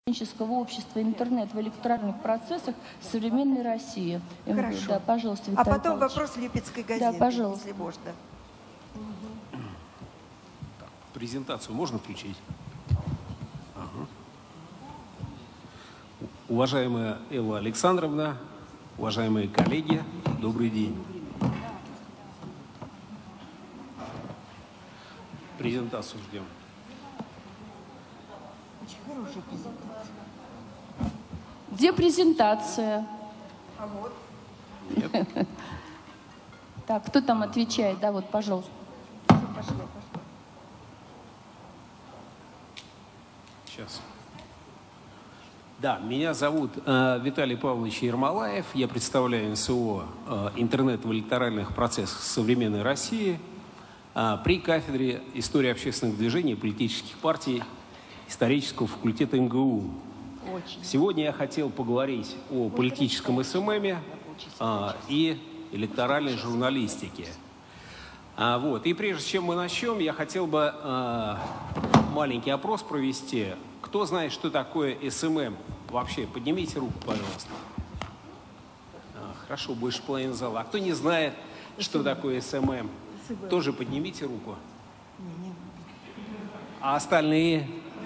общества интернет в электоральных процессах современной России. Хорошо. Да, пожалуйста, Виктор потом Павлович. вопрос Липецкой газеты, да, пожалуйста. если можно. Так, презентацию можно включить? Ага. Уважаемая Элла Александровна, уважаемые коллеги, добрый день. Презентацию ждем. Очень хорошая презентация. Где презентация? А вот. Нет. Так, кто там отвечает? Да, вот, пожалуйста. Пошло. Сейчас. Да, меня зовут Виталий Павлович Ермолаев. Я представляю НСО «Интернет в электоральных процессах современной России» при кафедре истории общественных движений и политических партий исторического факультета МГУ. Сегодня я хотел поговорить о политическом СММе и электоральной журналистике. И прежде чем мы начнем, я хотел бы маленький опрос провести. Кто знает, что такое СММ? Вообще, поднимите руку, пожалуйста. Хорошо, больше половины зала. А кто не знает, что такое СММ, тоже поднимите руку. А остальные?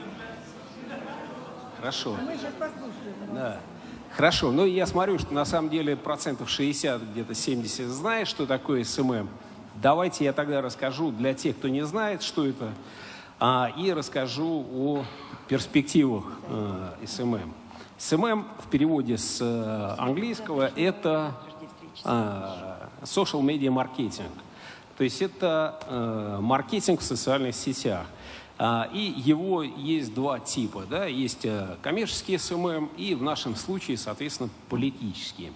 Хорошо. Мы сейчас послушаем. Да. Хорошо. Ну, я смотрю, что на самом деле 60%, где-то 70 знает, что такое СММ. Давайте я тогда расскажу для тех, кто не знает, что это, и расскажу о перспективах СММ. СММ в переводе с английского – это social media marketing. То есть это маркетинг в социальных сетях. И его есть два типа. Да? Есть коммерческий СММ и в нашем случае, соответственно, политический.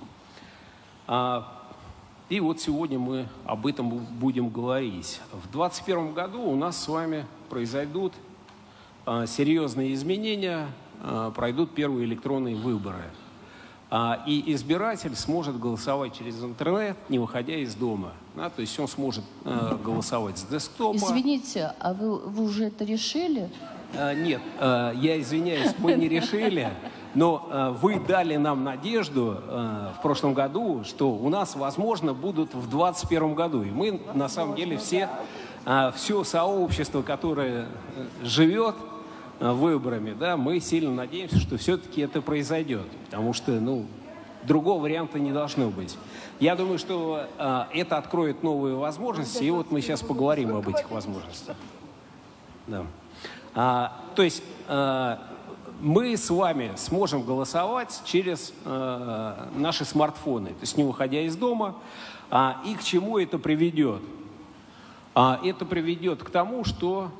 И вот сегодня мы об этом будем говорить. В 2021 году у нас с вами произойдут серьезные изменения, пройдут первые электронные выборы. И избиратель сможет голосовать через интернет, не выходя из дома. Да? То есть он сможет голосовать с десктопа. Извините, а вы уже это решили? Нет, я извиняюсь, мы не решили. Но вы дали нам надежду в прошлом году, что у нас, возможно, будут в 2021 году. И мы, на самом деле, все сообщество, которое живет выборами, да, мы сильно надеемся, что все-таки это произойдет. Потому что, другого варианта не должно быть. Я думаю, что это откроет новые возможности, и вот мы сейчас поговорим об этих возможностях. Да. То есть мы с вами сможем голосовать через наши смартфоны, то есть не выходя из дома. И к чему это приведет? Это приведет к тому, что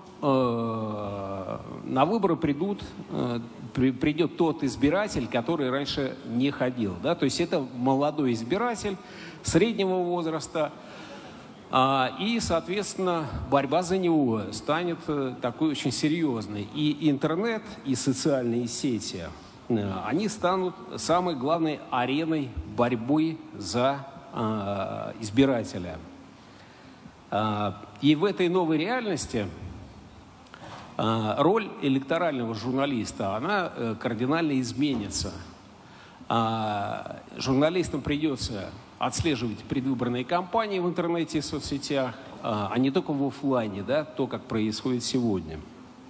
на выборы придет тот избиратель, который раньше не ходил. Да? То есть это молодой избиратель среднего возраста, и, соответственно, борьба за него станет такой очень серьезной. И интернет, и социальные сети, они станут самой главной ареной борьбы за избирателя. И в этой новой реальности роль электорального журналиста, она кардинально изменится. Журналистам придется отслеживать предвыборные кампании в интернете и соцсетях, а не только в офлайне, да, то, как происходит сегодня.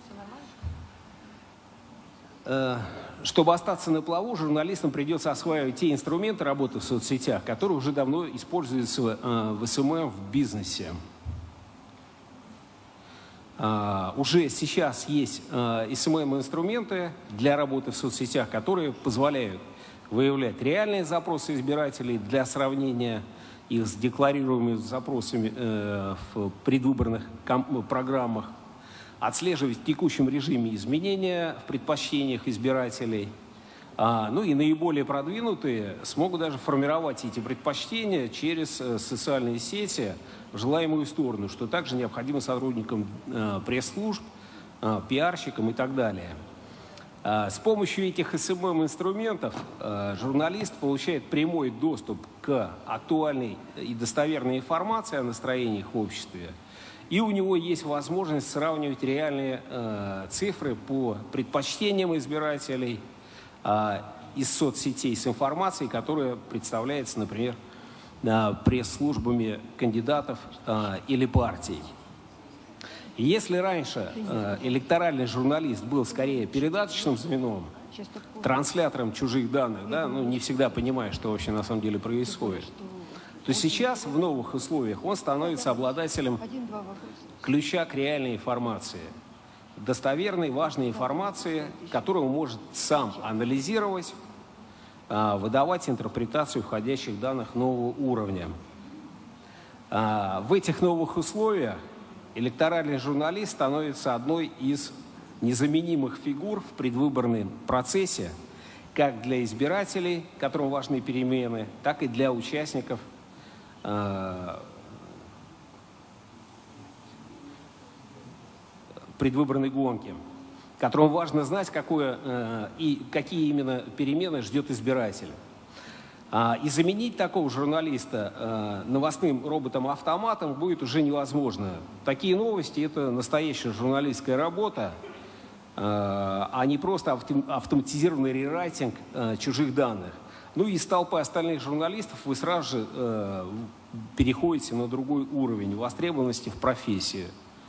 Чтобы остаться на плаву, журналистам придется осваивать те инструменты работы в соцсетях, которые уже давно используются в СММ в бизнесе. Уже сейчас есть СММ-инструменты для работы в соцсетях, которые позволяют выявлять реальные запросы избирателей для сравнения их с декларируемыми запросами в предвыборных программах, отслеживать в текущем режиме изменения в предпочтениях избирателей. И наиболее продвинутые смогут даже формировать эти предпочтения через социальные сети в желаемую сторону, что также необходимо сотрудникам пресс-служб, пиарщикам и так далее. С помощью этих СММ-инструментов журналист получает прямой доступ к актуальной и достоверной информации о настроениях в обществе и у него есть возможность сравнивать реальные цифры по предпочтениям избирателей из соцсетей с информацией, которая представляется, например, пресс-службами кандидатов или партий. И если раньше электоральный журналист был скорее передаточным звеном, транслятором чужих данных, да, ну, не всегда понимая, что вообще на самом деле происходит, то сейчас в новых условиях он становится обладателем ключа к реальной информации, достоверной, важной информации, которую он может сам анализировать, выдавать интерпретацию входящих данных нового уровня. В этих новых условиях электоральный журналист становится одной из незаменимых фигур в предвыборном процессе, как для избирателей, которым важны перемены, так и для участников предвыборной гонки, которым важно знать, какие именно перемены ждет избиратель. И заменить такого журналиста новостным роботом-автоматом будет уже невозможно. Такие новости – это настоящая журналистская работа, а не просто автоматизированный рерайтинг чужих данных. Ну и из толпы остальных журналистов вы сразу же переходите на другой уровень востребованности в профессии.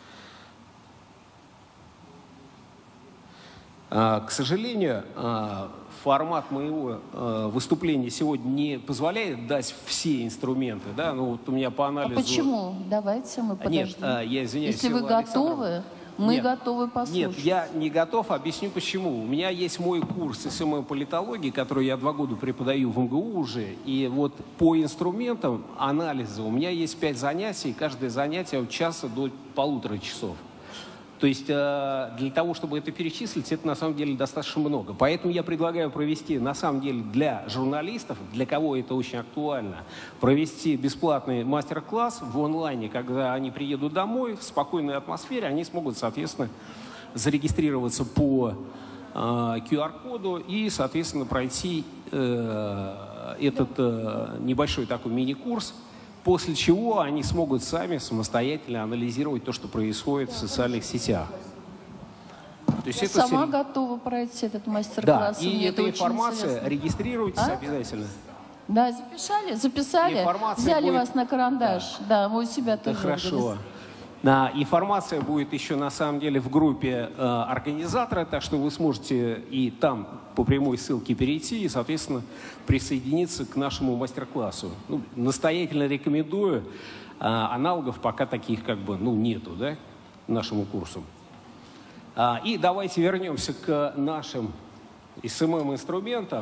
К сожалению, формат моего выступления сегодня не позволяет дать все инструменты. Да? Ну, вот у меня по анализу... А почему? Давайте мы подождем. Нет, я извиняюсь. Если вы готовы, мы готовы послушать. Нет, я не готов. Объясню почему. У меня есть мой курс СММ-политологии, который я 2 года преподаю в МГУ уже. И вот по инструментам анализа у меня есть 5 занятий. Каждое занятие от часа до 1,5 часов. То есть для того, чтобы это перечислить, это на самом деле достаточно много. Поэтому я предлагаю провести, на самом деле, для журналистов, для кого это очень актуально, провести бесплатный мастер-класс в онлайне, когда они приедут домой в спокойной атмосфере, они смогут, соответственно, зарегистрироваться по QR-коду и, соответственно, пройти этот небольшой такой мини-курс, после чего они смогут сами самостоятельно анализировать то, что происходит в социальных сетях. То есть Я это сама готова пройти этот мастер-класс. Да, и эта информация, регистрируйтесь обязательно. Да, записали, взяли будет... вас на карандаш. Да, мы у себя тоже. Хорошо. Информация будет еще на самом деле в группе организатора, так что вы сможете и там по прямой ссылке перейти и, соответственно, присоединиться к нашему мастер-классу. Ну, настоятельно рекомендую. Аналогов пока таких как бы нету, да, нашему курсу. И давайте вернемся к нашим СММ-инструментам.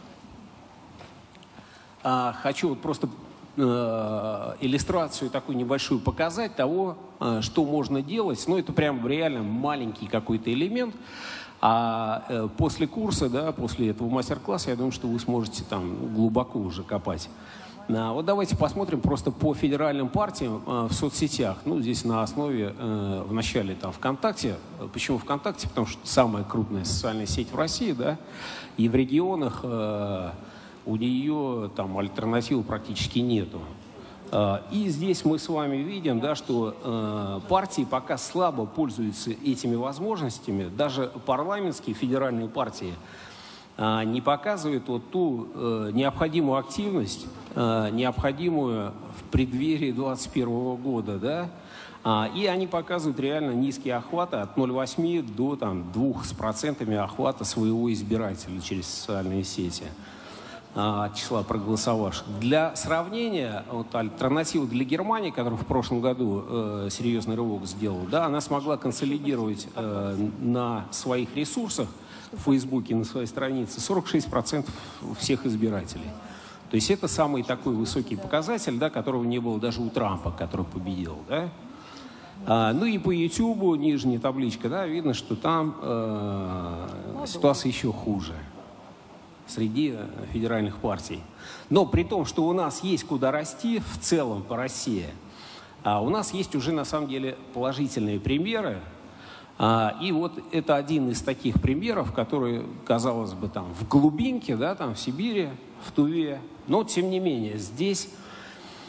Хочу вот просто иллюстрацию такую небольшую показать того, что можно делать. Ну, это прям реально маленький какой-то элемент. А после курса, да, после этого мастер-класса, я думаю, что вы сможете там глубоко уже копать. Вот давайте посмотрим просто по федеральным партиям в соцсетях. Ну, здесь на основе, в начале там ВКонтакте. Почему ВКонтакте? Потому что самая крупная социальная сеть в России, да, и в регионах у нее там альтернативы практически нету. И здесь мы с вами видим, да, что партии пока слабо пользуются этими возможностями. Даже парламентские федеральные партии не показывают вот ту необходимую активность, необходимую в преддверии 2021 года. Да? И они показывают реально низкие охваты от 0,8 до там, 2% охвата своего избирателя через социальные сети. Числа проголосовавших. Для сравнения, вот, альтернатива для Германии, которая в прошлом году серьезный рывок сделала, да, она смогла консолидировать на своих ресурсах в Фейсбуке, на своей странице 46% всех избирателей. То есть это самый такой высокий показатель, да, которого не было даже у Трампа, который победил. Да? Ну и по YouTube, нижняя табличка, да, видно, что там ситуация еще хуже среди федеральных партий. Но при том, что у нас есть куда расти в целом по России, у нас есть уже на самом деле положительные примеры. И вот это один из таких примеров, который, казалось бы, там в глубинке, да, там в Сибири, в Туве. Но тем не менее здесь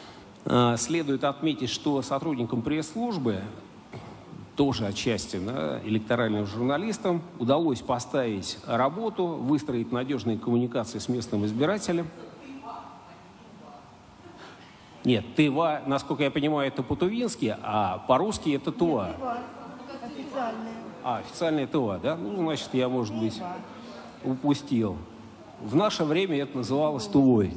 Следует отметить, что сотрудникам пресс-службы, тоже отчасти электоральным журналистам, удалось поставить работу, выстроить надежные коммуникации с местным избирателем. Нет, Тыва, насколько я понимаю, это по-тувински, а по-русски это Тува. Официальная. Официальная Тыва, да? Ну, значит, я, может быть, упустил. В наше время это называлось Тувой.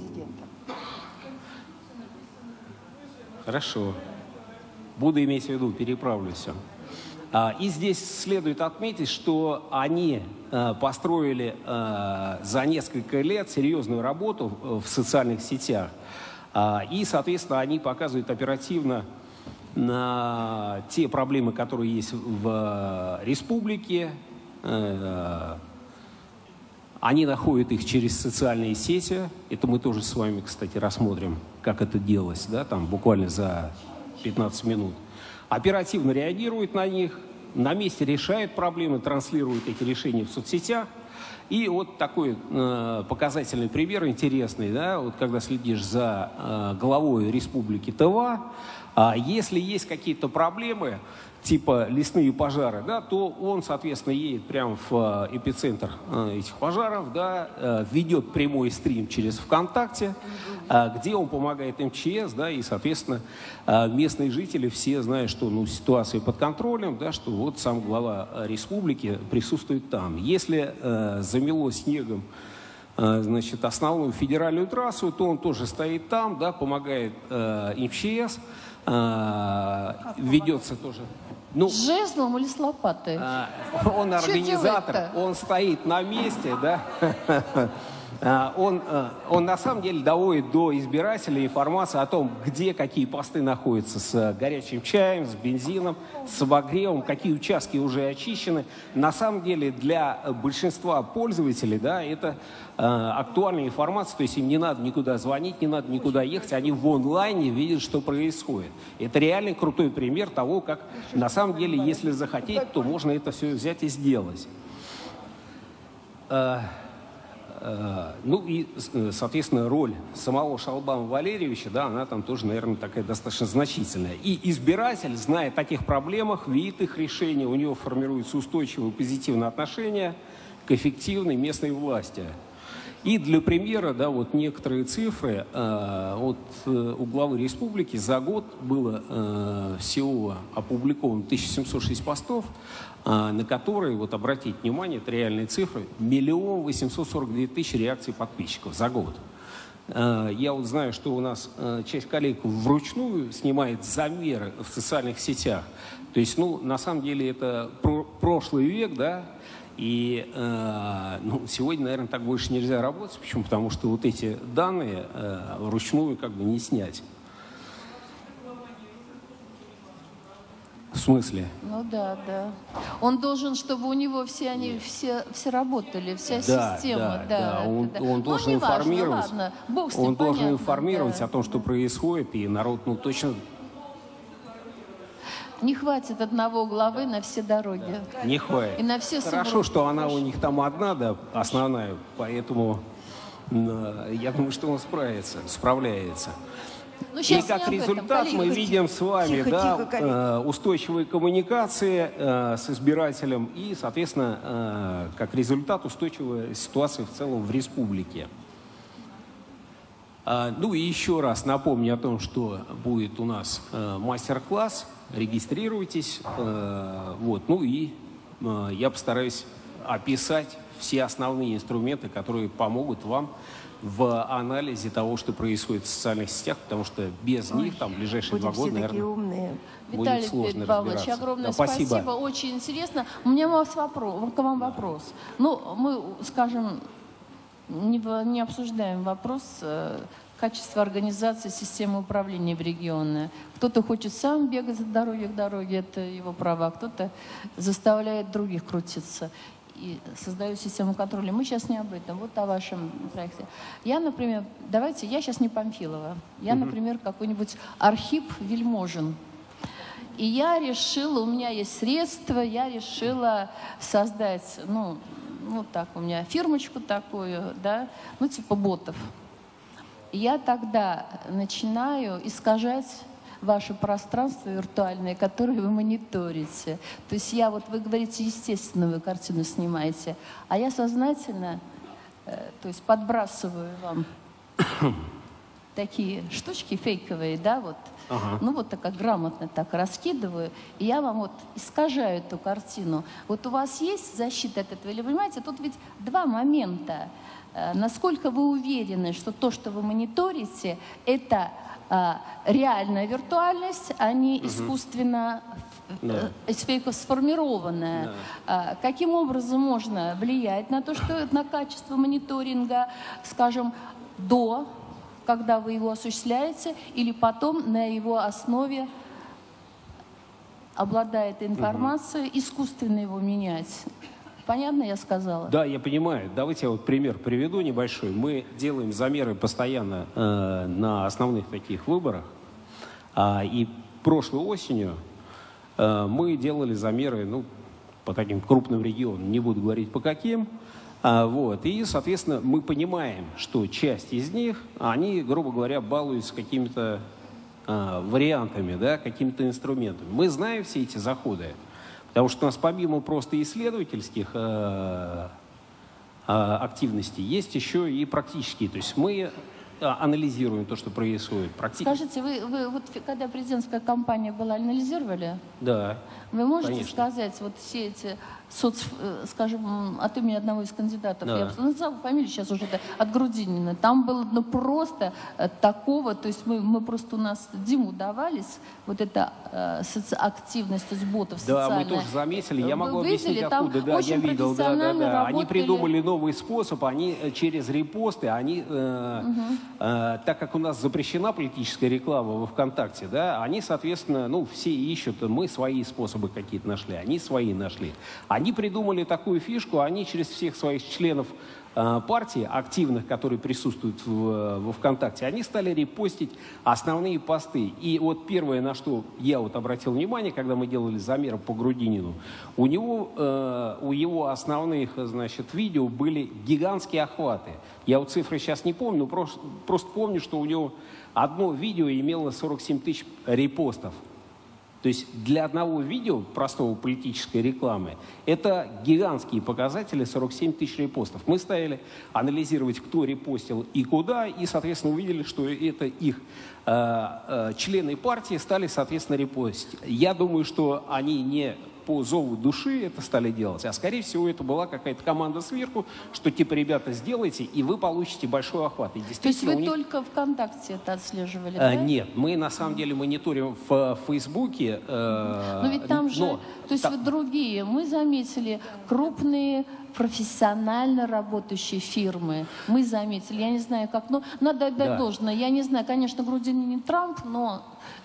Хорошо. Буду иметь в виду, переправлюсь. И здесь следует отметить, что они построили за несколько лет серьезную работу в социальных сетях. И, соответственно, они показывают оперативно на те проблемы, которые есть в республике. Они находят их через социальные сети. Это мы тоже с вами, кстати, рассмотрим, как это делалось, да, там буквально за 15 минут. Оперативно реагируют на них, на месте решают проблемы, транслируют эти решения в соцсетях. И вот такой показательный пример интересный, да, вот когда следишь за главой республики Тыва, если есть какие-то проблемы, типа лесные пожары, да, то он, соответственно, едет прямо в эпицентр этих пожаров, да, ведет прямой стрим через ВКонтакте, где он помогает МЧС, да, и, соответственно, местные жители все знают, что ситуация под контролем, да, что вот сам глава республики присутствует там. Если замело снегом, значит, основную федеральную трассу, то он тоже стоит там, да, помогает МЧС, ведется тоже. С жезлом или с лопатой? Он организатор, он стоит на месте, да. Он на самом деле доводит до избирателей информацию о том, где какие посты находятся с горячим чаем, с бензином, с обогревом, какие участки уже очищены. На самом деле для большинства пользователей, да, это актуальная информация, то есть им не надо никуда звонить, не надо никуда ехать, они в онлайне видят, что происходит. Это реально крутой пример того, как на самом деле, если захотеть, то можно это все взять и сделать. Ну и, соответственно, роль самого Шалбама Валерьевича, да, она там тоже, наверное, такая достаточно значительная. И избиратель, зная о таких проблемах, видит их решение, у него формируется устойчивое позитивное отношение к эффективной местной власти. И для примера, да, вот некоторые цифры. Вот у главы республики за год было всего опубликовано 1706 постов, на которые, вот обратите внимание, это реальные цифры, 1 842 000 реакций подписчиков за год. Я вот знаю, что у нас часть коллег вручную снимает замеры в социальных сетях. То есть, на самом деле это прошлый век, да, и сегодня, наверное, так больше нельзя работать. Почему? Потому что вот эти данные вручную как бы не снять. В смысле? Ну да. Он должен, чтобы у него все работали, вся система. Да. Он должен информировать. Ладно. Бог с ним, он должен информировать о том, что происходит, и народ, точно. Не хватит одного главы на все дороги. Не хватит. И на все Хорошо, что она у них там одна, да, основная, поэтому я думаю, что он справляется. И как результат мы видим с вами устойчивые коммуникации с избирателем и, соответственно, как результат устойчивая ситуация в целом в республике. Ну и еще раз напомню о том, что будет у нас мастер-класс. Регистрируйтесь. Я постараюсь описать все основные инструменты, которые помогут вам в анализе того, что происходит в социальных сетях, потому что без них там в ближайшие 2 года, наверное, будет сложно разбираться. Огромное спасибо, очень интересно. У меня к вам вопрос. Мы, скажем, не обсуждаем вопрос качества организации системы управления в регионе. Кто-то хочет сам бегать от дороги к дороге, это его право, а кто-то заставляет других крутиться и создает систему контроля. Мы сейчас не об этом, вот о вашем проекте. Я, например, я сейчас не Памфилова, я, например, какой-нибудь Архип Вельможин. И я решила, у меня есть средства, я решила создать, у меня фирмочку такую, да, типа ботов. я тогда начинаю искажать ваше пространство виртуальное, которое вы мониторите. То есть я, вот вы говорите, естественно, вы картину снимаете, а я сознательно, то есть подбрасываю вам такие штучки фейковые, да, вот, ну вот так грамотно так раскидываю, и я вам вот искажаю эту картину. Вот у вас есть защита от этого, или понимаете, тут ведь два момента. Насколько вы уверены, что то, что вы мониторите, это реальная виртуальность, а не искусственно сформированная. Каким образом можно влиять на то, что на качество мониторинга, скажем, до, когда вы его осуществляете, или потом на его основе, обладая этой информацией, искусственно его менять? Понятно, я сказала? Да, я понимаю. Давайте я вот пример приведу небольшой. Мы делаем замеры постоянно на основных таких выборах. И прошлой осенью мы делали замеры, ну, по таким крупным регионам, не буду говорить по каким. Вот. И, соответственно, мы понимаем, что часть из них, они, грубо говоря, балуются какими-то вариантами, да, какими-то инструментами. Мы знаем все эти заходы. Потому что у нас помимо просто исследовательских активностей есть еще и практические. То есть мы анализируем то, что происходит. Скажите, вы вот когда президентская кампания была, анализировали? Да. Вы можете конечно сказать, вот все эти скажем, от имени одного из кандидатов, да. я назвала фамилию сейчас уже, от Грудинина, там было ну, просто такого, то есть мы просто у нас Диму давались, вот эта активность из ботов социальная. Да, мы тоже заметили, я могу объяснить видели, откуда, да, я видел, да. Работали. Они придумали новый способ, они через репосты, они, так как у нас запрещена политическая реклама во ВКонтакте, да, они, соответственно, ну, все ищут, мы свои способы какие-то нашли, они свои нашли. Они придумали такую фишку, они через всех своих членов партии, активных, которые присутствуют во ВКонтакте, они стали репостить основные посты. И вот первое, на что я вот обратил внимание, когда мы делали замеры по Грудинину, у его основных, значит, видео были гигантские охваты. Я вот цифры сейчас не помню, но просто помню, что у него одно видео имело 47 тысяч репостов. То есть для одного видео, простого политической рекламы, это гигантские показатели, 47 тысяч репостов. Мы стали анализировать, кто репостил и куда, и, соответственно, увидели, что это их члены партии стали, соответственно, репостить. Я думаю, что они не по зову души это стали делать, а, скорее всего, это была какая-то команда сверху, что, типа, ребята, сделайте, и вы получите большой охват. И то есть вы только ВКонтакте это отслеживали, да? Нет, мы, на самом деле, мониторим в Фейсбуке. Но ведь там же, то есть вы другие, мы заметили крупные профессионально работающие фирмы. Мы заметили, я не знаю как, но надо отдать должное. Я не знаю, конечно, Грудинин не Трамп, но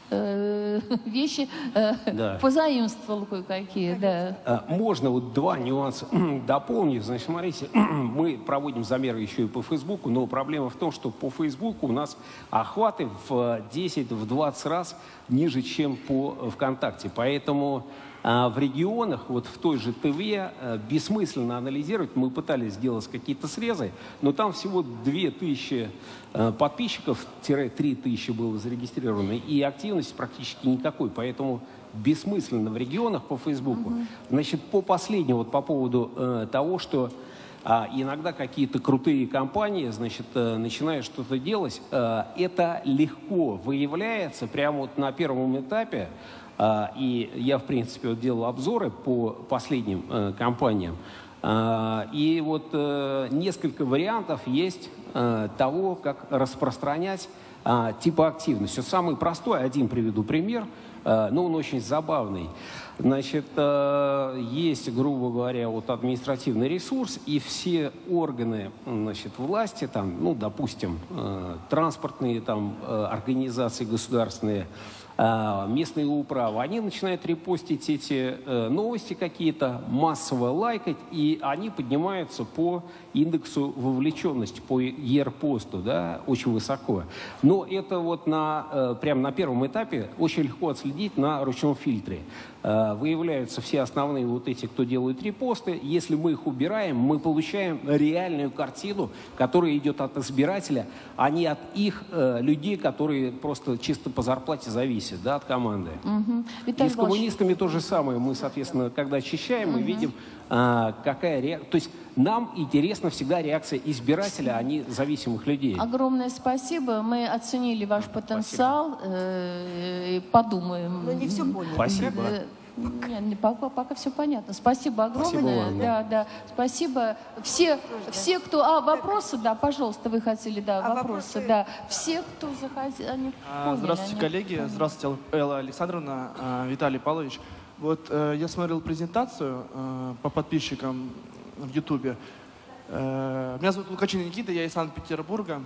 вещи позаимствовал кое-какие, да. Можно вот два нюанса дополнить. Значит, смотрите, мы проводим замеры еще и по Фейсбуку, но проблема в том, что по Фейсбуку у нас охваты в 10-20 раз ниже, чем по ВКонтакте. Поэтому в регионах, вот в той же ТВ, бессмысленно анализировать. Мы пытались сделать какие-то срезы, но там всего 2000 подписчиков, 3000 было зарегистрировано, и активности практически никакой. Поэтому бессмысленно в регионах по Фейсбуку. Значит, по последнему, вот по поводу того, что иногда какие-то крутые компании, значит, начинают что-то делать, это легко выявляется прямо вот на первом этапе. И я, в принципе, вот делал обзоры по последним компаниям. И вот несколько вариантов есть того, как распространять типа активность. Все самый простой, один приведу пример, но он очень забавный. Значит, есть, грубо говоря, вот административный ресурс, и все органы, значит, власти, там, ну, допустим, транспортные там, организации государственные, местные управы, они начинают репостить эти новости какие-то, массово лайкать, и они поднимаются по индексу вовлеченности, по ERPost, да, очень высоко. Но это вот прямо на первом этапе очень легко отследить на ручном фильтре. выявляются все основные вот эти, кто делает репосты. Если мы их убираем, мы получаем реальную картину, которая идет от избирателя, а не от их людей, которые просто чисто по зарплате зависят, да, от команды. И с коммунистами то же самое. Мы, соответственно, когда очищаем, мы видим, какая реакция. То есть нам интересна всегда реакция избирателя, а не зависимых людей. Огромное спасибо. Мы оценили ваш потенциал. Подумаем. Но не все поняли. Спасибо. Нет, пока все понятно. Спасибо огромное. Спасибо вам, да. Да. Спасибо. Все, кто... вопросы, да, пожалуйста, вы хотели, да, вопросы, да. Все, кто захотел, они поняли. Здравствуйте, коллеги. Здравствуйте, Элла Александровна, Виталий Павлович. Вот я смотрел презентацию по подписчикам в Ютубе. Меня зовут Лукачин Никита, я из Санкт-Петербурга.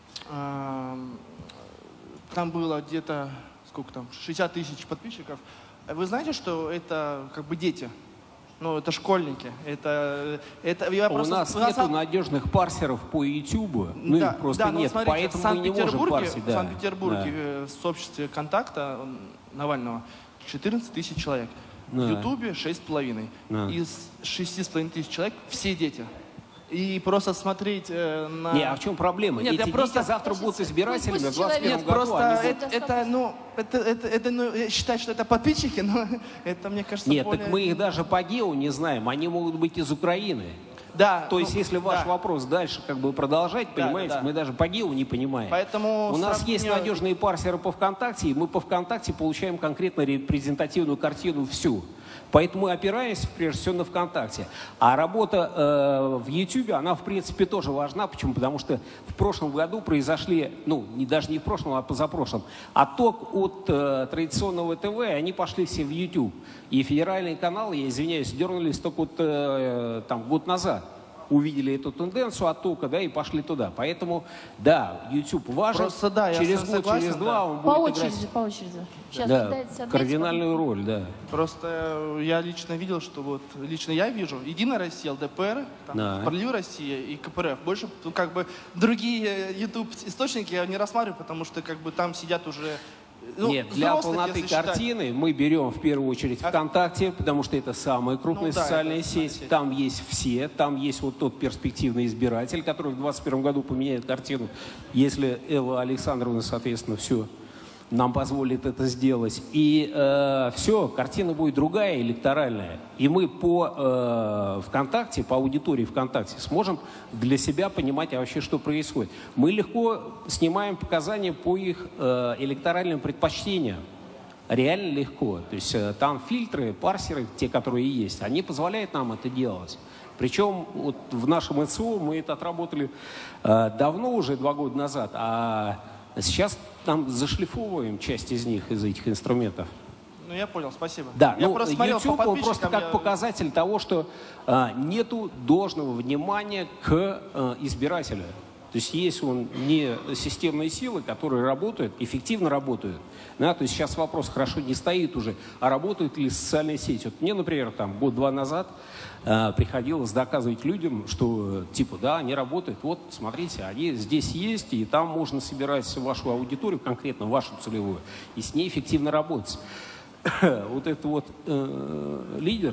Там было где-то, сколько там, 60 тысяч подписчиков. Вы знаете, что это как бы дети? Ну, это школьники. У нас нету надежных парсеров по YouTube. Ну, да, просто нет, смотрите, поэтому мы не можем парсить. В Санкт-Петербурге в сообществе контакта Навального 14 тысяч человек. В Ютубе 6,5. Из 6,5 тысяч человек все дети. И просто смотреть на... Не, а в чем проблема? Нет, эти дети завтра будут избирателями в 2021 году. Просто считать, что это подписчики, но это, мне кажется, нет, более... так мы их даже по гео не знаем. Они могут быть из Украины. Да. То есть, если ваш вопрос дальше как бы продолжать, понимаете, да. мы даже по гео не понимаем. Поэтому у нас есть надежные парсеры по ВКонтакте, и мы по ВКонтакте получаем конкретно репрезентативную картину всю. Поэтому мы опираемся, прежде всего, на ВКонтакте. А работа в YouTube, она, в принципе, тоже важна. Почему? Потому что в прошлом году произошли, даже не в прошлом, а позапрошлом, отток от традиционного ТВ, они пошли все в YouTube. И федеральные каналы, я извиняюсь, дернулись только вот год назад. Увидели эту тенденцию оттока, да, и пошли туда. Поэтому, да, YouTube важен. Просто, да, через я год, согласен, через два он По будет очереди, играть. по очереди. Сейчас Да, кардинальную роль, да. Просто я лично видел, что лично я вижу Единая Россия, ЛДПР, Справедливая Россия и КПРФ. Больше, другие YouTube-источники я не рассматриваю, потому что, там сидят уже... Нет, для полноты картины мы берем в первую очередь ВКонтакте, потому что это самая крупная социальная сеть. Там есть все, там есть вот тот перспективный избиратель, который в 2021 году поменяет картину, если Элла Александровна, соответственно, все нам позволит это сделать. И все, картина будет другая, электоральная. И мы по ВКонтакте, по аудитории ВКонтакте сможем для себя понимать вообще, что происходит. Мы легко снимаем показания по их электоральным предпочтениям. Реально легко. То есть там фильтры, парсеры, те, которые есть, они позволяют нам это делать. Причем вот в нашем НСО мы это отработали давно, уже 2 года назад, а сейчас там зашлифовываем часть из них, из этих инструментов. Я понял, спасибо. Да, YouTube, он просто как показатель того, что нету должного внимания к избирателю. То есть есть он не системные силы, которые работают, эффективно работают. Да, то есть сейчас вопрос хорошо не стоит уже, а работают ли социальные сети. Вот мне, например, год-два назад приходилось доказывать людям, что они работают. Вот, смотрите, они здесь есть, и там можно собирать вашу аудиторию, конкретно вашу целевую, и с ней эффективно работать. Вот этот лидер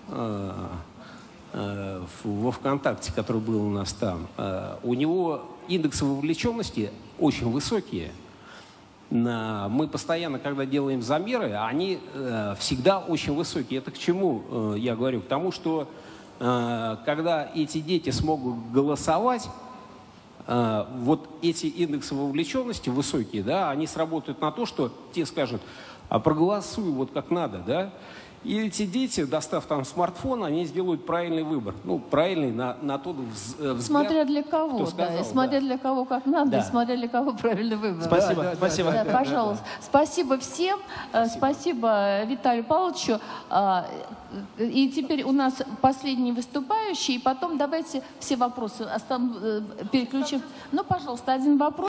во ВКонтакте, который был у нас там, у него индексы вовлеченности очень высокие. Мы постоянно, когда делаем замеры, они всегда очень высокие. Это к чему я говорю? К тому, что когда эти дети смогут голосовать, вот эти индексы вовлеченности высокие, да, они сработают на то, что те скажут, а проголосуй вот как надо, да. И эти дети, достав смартфон, они сделают правильный выбор. Правильный на тот взгляд. Смотря для кого, сказал, и смотря для кого как надо, и смотря для кого правильный выбор. Спасибо, спасибо. Да, пожалуйста. Спасибо всем, спасибо Виталию Павловичу. И теперь у нас последний выступающий, и потом давайте все вопросы переключим. Пожалуйста, один вопрос.